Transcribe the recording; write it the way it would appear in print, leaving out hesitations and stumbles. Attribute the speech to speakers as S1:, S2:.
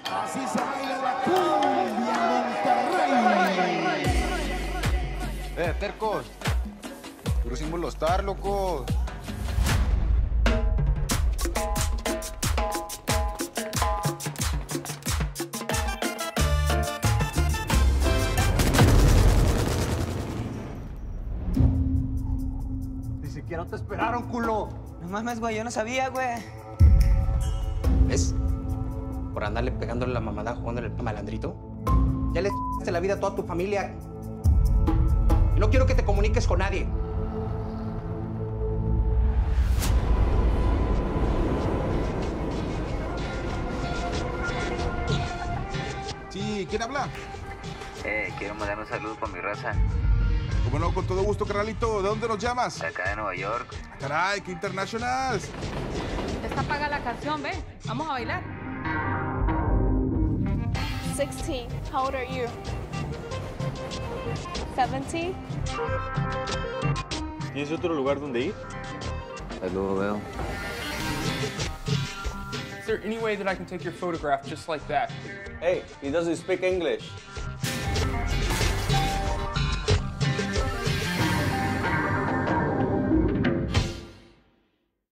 S1: Así se baila la cumbia Monterrey.
S2: Tercos. Puro sin molestar, locos.
S3: Ni siquiera te esperaron, culo.
S4: No mames, güey, yo no sabía, güey.
S5: ¿Ves? Por andarle pegándole la mamada jugándole el malandrito. Ya le diste la vida a toda tu familia. Y no quiero que te comuniques con nadie.
S2: Sí, ¿quién habla?
S6: Quiero mandar un saludo para mi raza.
S2: Como no, con todo gusto, carnalito. ¿De dónde nos llamas?
S6: Acá de Nueva York.
S2: Caray, qué internacional.
S7: Está paga la canción, ven. Vamos a bailar.
S8: 16. How old are you? 17.
S9: ¿Tienes otro lugar donde ir?
S6: Saludos, veo.
S10: Is there any way that I can take your photograph just like that?
S9: Hey, he doesn't speak English.